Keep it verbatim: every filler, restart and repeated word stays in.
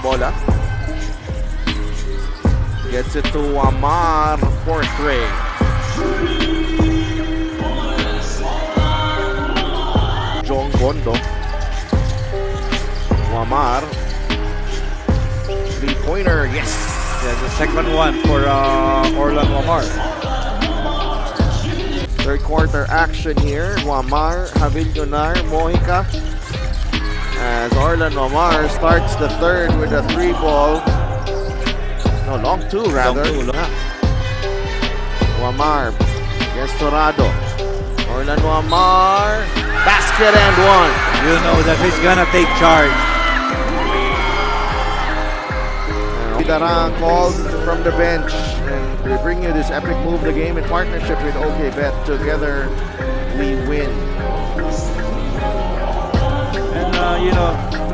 bola. Gets it to Wamar for three. Jong Bondo. Wamar. Three-pointer, yes! Yeah, the second one for uh, Orlan Wamar. Third quarter action here. Wamar, Havillonar, Mojica. As Orlan Wamar starts the third with a three ball. No, long two rather. Long two, long. Wamar against Torado. Orlan Wamar. Basket and one. You know that he's gonna take charge. Darang called from the bench, and we bring you this epic move the game in partnership with OK Bet. Together we win. And uh, you know,